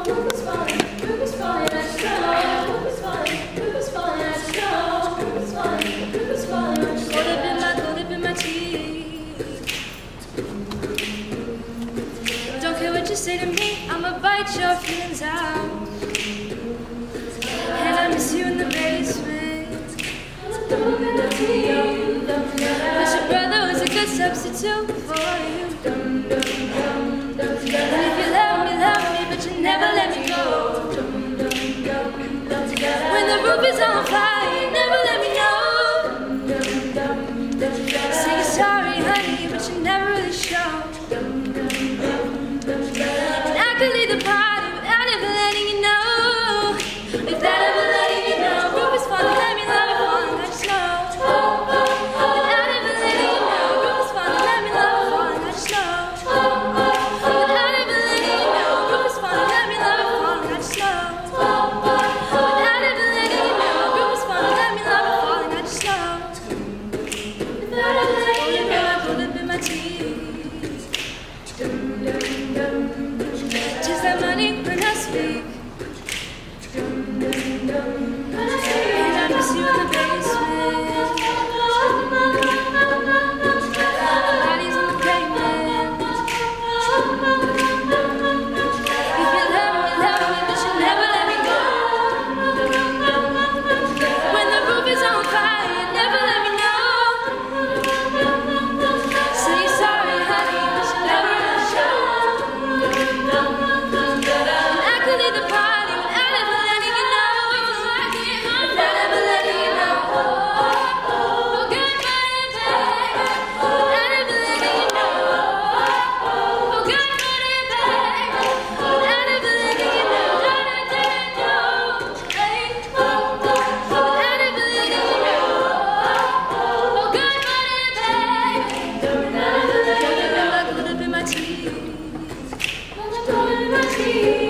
Say to me, I'ma bite your feelings out. And I miss you in the basement. But your brother was a good substitute for you. And if you love me, but you never let me go. When the roof is on fire, you never let me know. Say you're sorry, honey, but you never really show. And I could leave the party without ever letting you know. Without ever letting you know. Roof is falling, let me love it falling, I just know. Without ever letting you know. Roof is falling, let me love it falling, I just know. Without ever letting you know. Roof is falling, let me love it falling, I just know. Without ever letting you know. Roof is falling, let me love it falling, I just know. Without ever letting you know. I put up in my teeth. Just that money when I speak. And I miss you in the basement. Bodies on the pavement. If you love me, but you never let me go. When the roof is on fire, you never let me know. Say you're sorry, honey, but you never really show. And I could leave the party without ever letting you know. Without ever letting you know. Oh, good morning, babe. Without ever letting you know. Oh, good morning, babe. Without ever letting you know. Hey. Without ever letting you know. Oh, good morning, babe. Without ever letting you know. I put up in my teeth.